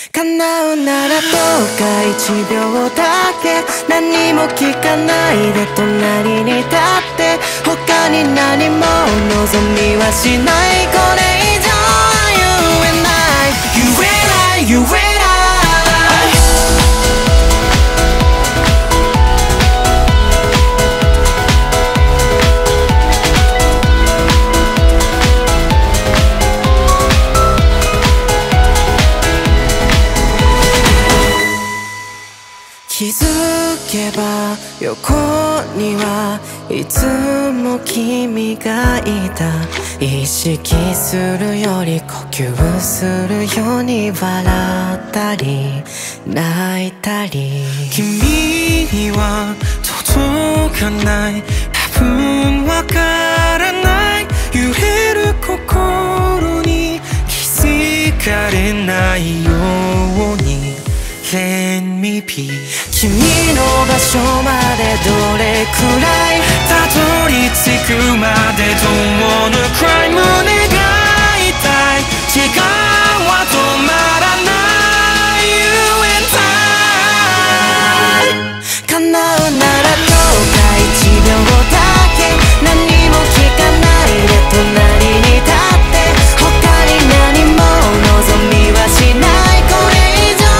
叶うならどうか1秒だけ何も聞かないで隣に立って他に何も望みはしないこれ以上は言えない言えない言えない気づけば横にはいつも君がいた意識するより呼吸するように笑ったり泣いたり君には届かない多分わからない揺れる心に気づかれないようにLet me be 君の場所までどれくらいたどり着くまで Don't wanna cry 胸が痛い時間は止まらない You and I 叶うならどうか1秒だけ何も聞かないで隣に立って他に何も望みはしないこれ以上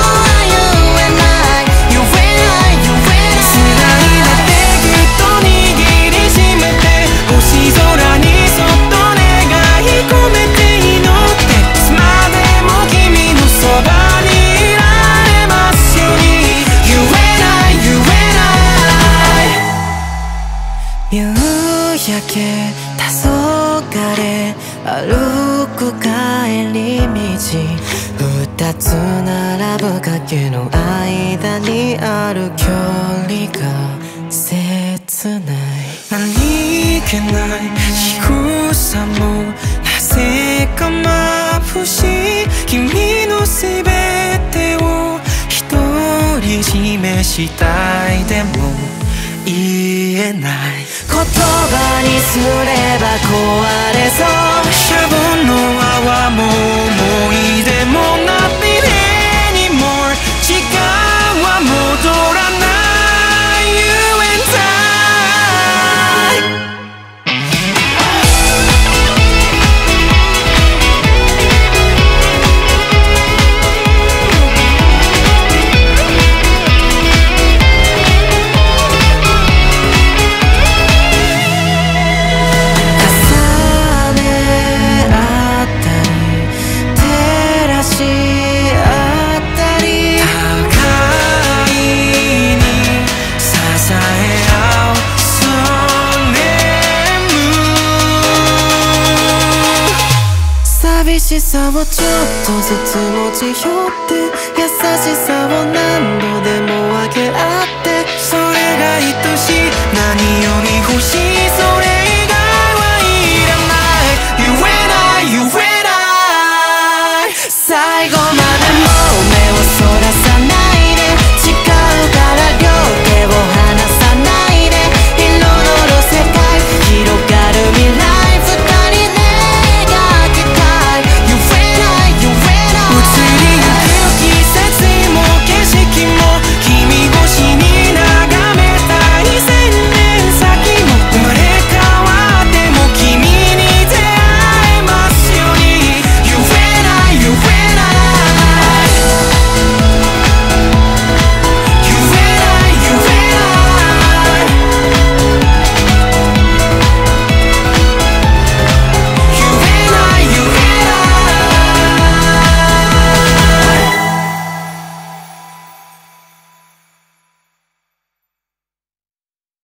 空にそっと願い込めて祈っていつまでも君のそばにいられますように言えない言えない夕焼け黄昏歩く帰り道二つ並ぶ崖の間にある距離が切ない何気ない仕草もなぜか眩しい君のすべてを独り占めしたいでも言えない言葉にすれば壊れそうシャボンの泡も思い出も Nothing anymore 時間は戻らない寂しさをちょっとずつ持ち寄って優しさを何度でも分け合ってそれが愛しい何より欲しいそれ以外はいらない言えない言えない最後まで